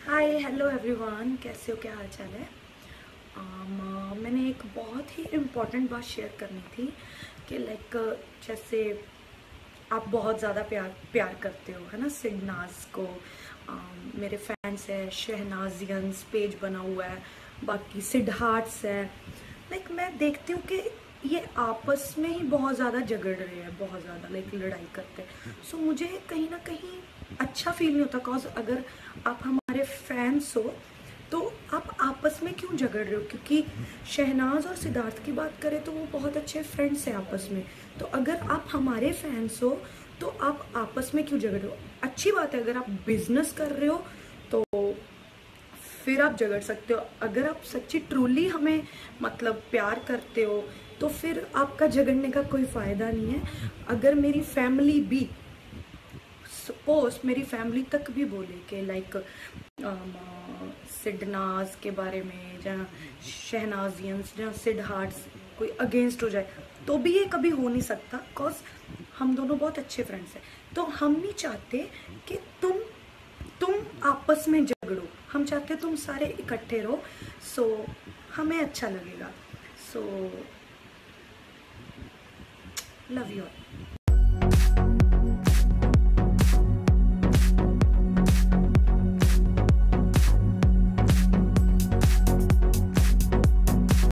Hi hello everyone, कैसे हो? क्या हाल चाल है? मैंने एक बहुत ही इम्पोर्टेंट बात शेयर करनी थी कि जैसे आप बहुत ज़्यादा प्यार प्यार करते हो, है ना, सिडनाज को। मेरे फैंस है, शहनाजियंस पेज बना हुआ है, बाकी सिद्धार्थs है। मैं देखती हूँ कि ये आपस में ही बहुत ज़्यादा झगड़ रहे हैं, बहुत ज़्यादा लड़ाई करते हैं। सो मुझे कहीं ना कहीं अच्छा फील नहीं होता, कॉज अगर आप हमारे फैंस हो तो आप आपस में क्यों झगड़ रहे हो? क्योंकि शहनाज और सिद्धार्थ की बात करें तो वो बहुत अच्छे फ्रेंड्स हैं आपस में। तो अगर आप हमारे फैंस हो तो आप आपस में क्यों झगड़ रहे हो? अच्छी बात है, अगर आप बिजनेस कर रहे हो तो फिर आप झगड़ सकते हो। अगर आप सच्ची ट्रूली हमें प्यार करते हो तो फिर आपका झगड़ने का कोई फायदा नहीं है। अगर मेरी फैमिली भी, सपोज मेरी फैमिली तक भी बोले कि सिडनाज के बारे में, जहाँ शहनाजियंस, जहाँ सिद्धार्थ कोई अगेंस्ट हो जाए, तो भी ये कभी हो नहीं सकता, बिकॉज हम दोनों बहुत अच्छे फ्रेंड्स हैं। तो हम नहीं चाहते कि तुम आपस में झगड़ो, हम चाहते तुम सारे इकट्ठे रहो। सो हमें अच्छा लगेगा। So love you all.